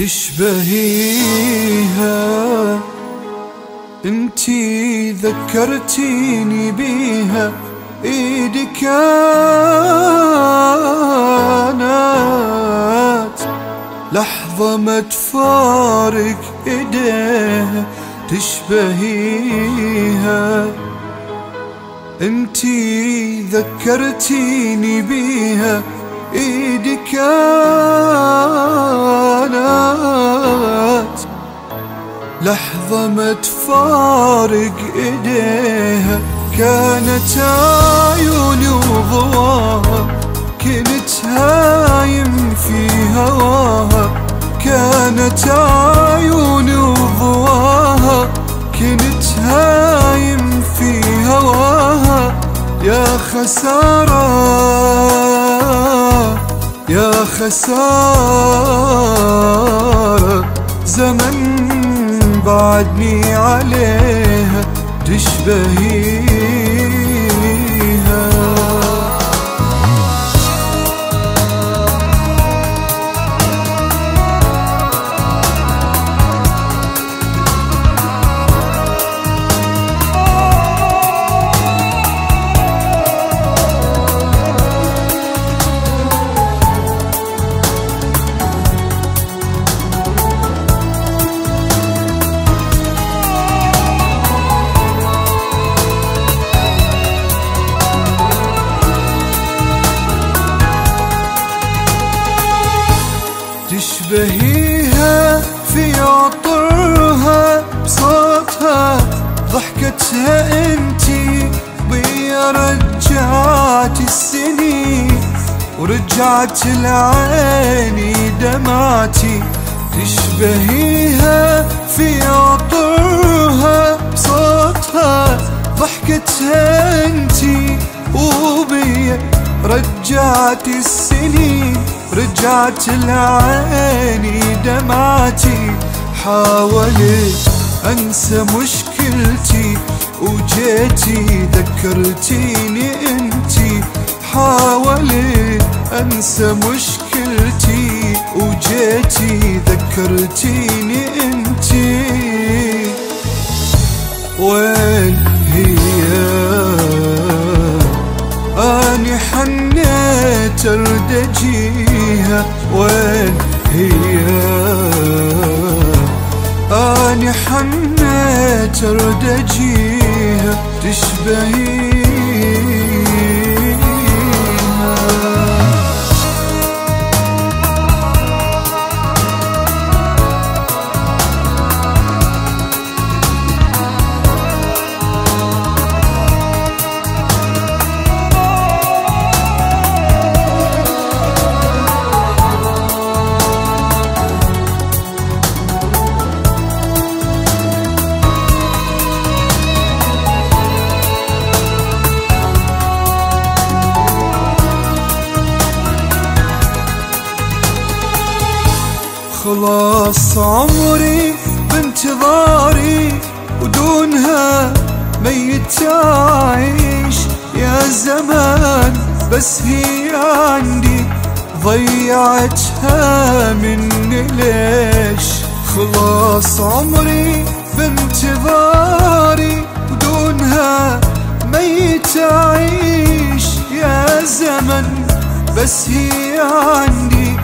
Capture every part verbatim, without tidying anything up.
تشبهيها انتي ذكرتيني بيها، ايدي كانت لحظة ما تفارق ايديها. تشبهيها انتي ذكرتيني بيها، ايدي كانت لحظة ما تفارق ايديها. كانت عيوني وضواها، كنت هايم في هواها. كانت عيوني وضواها، كنت هايم في هواها. يا خسارة يا خسارة، زمن بعدني عليها. تشبهيها تشبهيها في عطرها، بصوتها، ضحكتها انتي بيا رجعت السنين، ورجعت لعيني دمعتي. تشبهيها في عطرها، بصوتها، ضحكتها انتي وبيا رجعت السنين، رجعت لعيني دمعتي. حاولت انسى مشكلتي وجيتي ذكرتيني انتي. حاولت انسى مشكلتي وجيتي ذكرتيني انتي. وين هي اني حنيت اردجيها؟ وين هي اني حنيت اردجيها؟ تشبهيها خلاص عمري بانتظاري، ودونها ميت عايش. يا زمان بس هي عندي، ضيعتها مني ليش؟ خلاص عمري بانتظاري، ودونها ميت عايش. يا زمن بس هي عندي،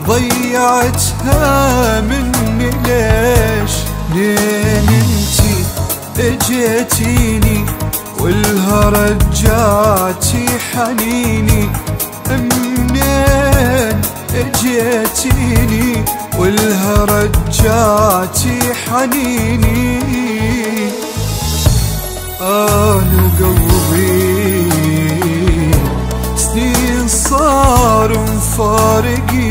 ضيعتها مني ليش؟ لين انتي اجيتيني والها رجعتي حنيني. منين اجيتيني والها رجعتي حنيني؟ انا وقلبي سنين صار مفارقين،